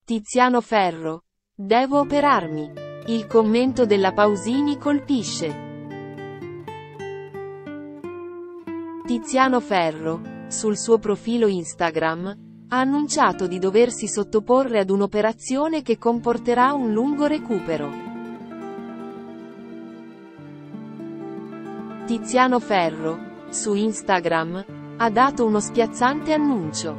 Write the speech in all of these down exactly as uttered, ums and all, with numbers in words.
Tiziano Ferro. Devo operarmi. Il commento della Pausini colpisce. Tiziano Ferro, sul suo profilo Instagram, ha annunciato di doversi sottoporre ad un'operazione che comporterà un lungo recupero. Tiziano Ferro, su Instagram, ha dato uno spiazzante annuncio.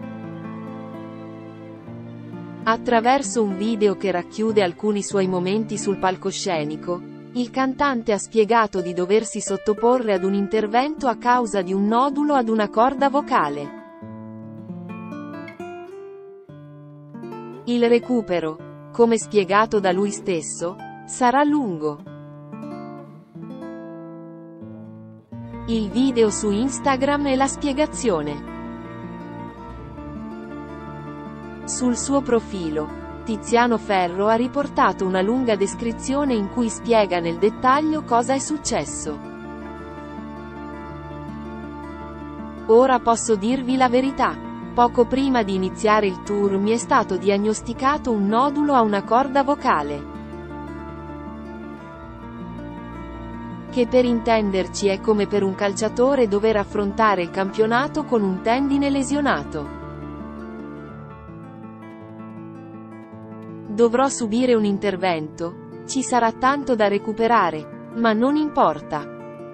Attraverso un video che racchiude alcuni suoi momenti sul palcoscenico, il cantante ha spiegato di doversi sottoporre ad un intervento a causa di un nodulo ad una corda vocale. Il recupero, come spiegato da lui stesso, sarà lungo. Il video su Instagram e la spiegazione. Sul suo profilo, Tiziano Ferro ha riportato una lunga descrizione in cui spiega nel dettaglio cosa è successo. Ora posso dirvi la verità. Poco prima di iniziare il tour mi è stato diagnosticato un nodulo a una corda vocale. Che per intenderci è come per un calciatore dover affrontare il campionato con un tendine lesionato. Dovrò subire un intervento, ci sarà tanto da recuperare, ma non importa.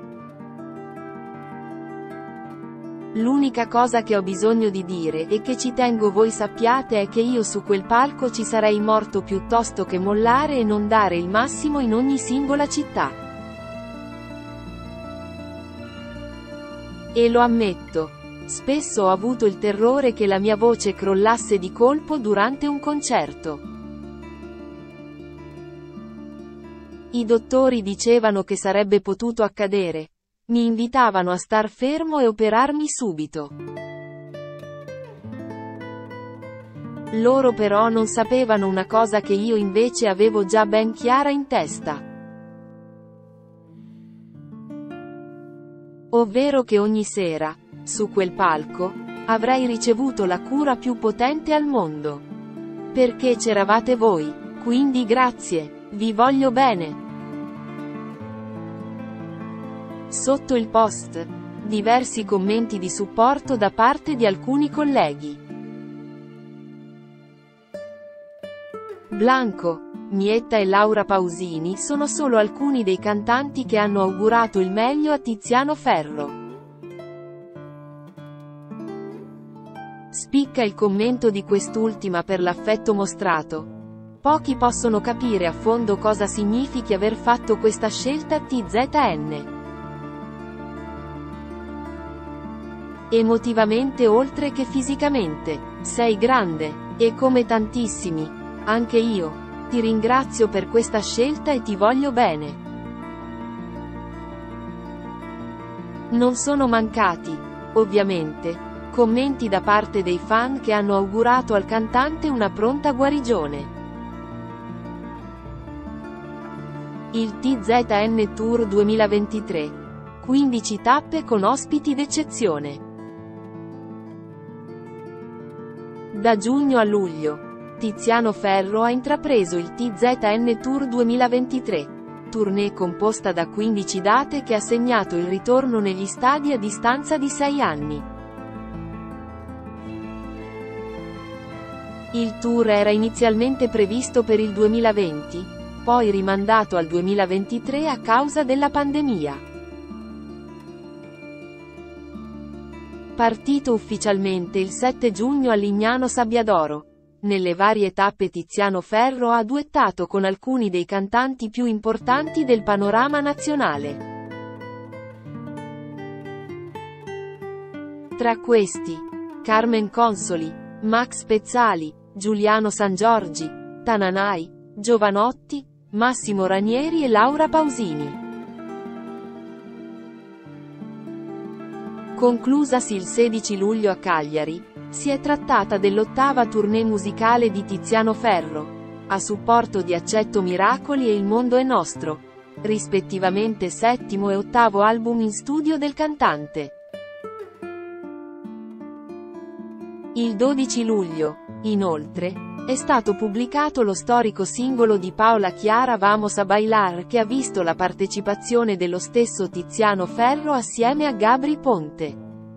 L'unica cosa che ho bisogno di dire e che ci tengo voi sappiate è che io su quel palco ci sarei morto piuttosto che mollare e non dare il massimo in ogni singola città. E lo ammetto, spesso ho avuto il terrore che la mia voce crollasse di colpo durante un concerto. I dottori dicevano che sarebbe potuto accadere. Mi invitavano a star fermo e operarmi subito. Loro però non sapevano una cosa che io invece avevo già ben chiara in testa. Ovvero che ogni sera, su quel palco, avrei ricevuto la cura più potente al mondo. Perché c'eravate voi, quindi grazie. Vi voglio bene. Sotto il post, diversi commenti di supporto da parte di alcuni colleghi. Blanco, Mietta e Laura Pausini sono solo alcuni dei cantanti che hanno augurato il meglio a Tiziano Ferro. Spicca il commento di quest'ultima per l'affetto mostrato. Pochi possono capire a fondo cosa significhi aver fatto questa scelta T Z N. Emotivamente oltre che fisicamente. Sei grande. E come tantissimi, anche io, ti ringrazio per questa scelta e ti voglio bene. Non sono mancati, ovviamente, commenti da parte dei fan che hanno augurato al cantante una pronta guarigione. Il T Z N Tour duemilaventitré. quindici tappe con ospiti d'eccezione. Da giugno a luglio, Tiziano Ferro ha intrapreso il T Z N Tour duemilaventitré, tournée composta da quindici date che ha segnato il ritorno negli stadi a distanza di sei anni. Il tour era inizialmente previsto per il duemilaventi, poi rimandato al duemilaventitré a causa della pandemia. Partito ufficialmente il sette giugno a Lignano Sabbiadoro. Nelle varie tappe Tiziano Ferro ha duettato con alcuni dei cantanti più importanti del panorama nazionale. Tra questi, Carmen Consoli, Max Pezzali, Giuliano Sangiorgi, Tananai, Giovanotti, Massimo Ranieri e Laura Pausini. Conclusasi il sedici luglio a Cagliari, si è trattata dell'ottava tournée musicale di Tiziano Ferro, a supporto di Accetto Miracoli e Il Mondo è Nostro, rispettivamente settimo e ottavo album in studio del cantante. Il dodici luglio, inoltre, è stato pubblicato lo storico singolo di Paola Chiara Vamos a Bailar, che ha visto la partecipazione dello stesso Tiziano Ferro assieme a Gabry Ponte.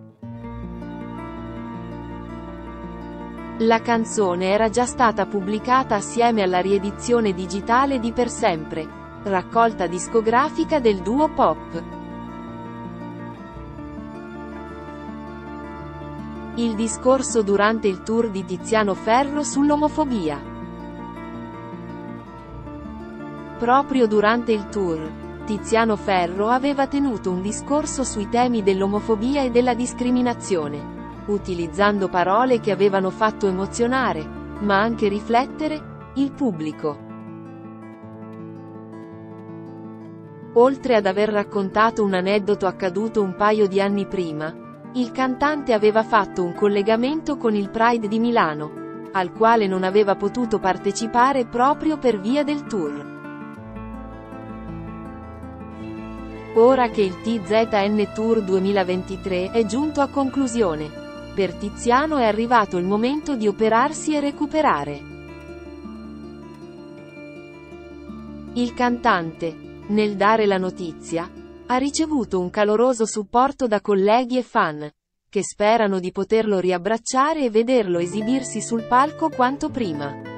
La canzone era già stata pubblicata assieme alla riedizione digitale di Per Sempre, raccolta discografica del duo pop. Il discorso durante il tour di Tiziano Ferro sull'omofobia. Proprio durante il tour, Tiziano Ferro aveva tenuto un discorso sui temi dell'omofobia e della discriminazione, utilizzando parole che avevano fatto emozionare, ma anche riflettere, il pubblico. Oltre ad aver raccontato un aneddoto accaduto un paio di anni prima, il cantante aveva fatto un collegamento con il Pride di Milano, al quale non aveva potuto partecipare proprio per via del tour. Ora che il T Z N Tour duemilaventitré è giunto a conclusione, per Tiziano è arrivato il momento di operarsi e recuperare. Il cantante, nel dare la notizia, ha ricevuto un caloroso supporto da colleghi e fan, che sperano di poterlo riabbracciare e vederlo esibirsi sul palco quanto prima.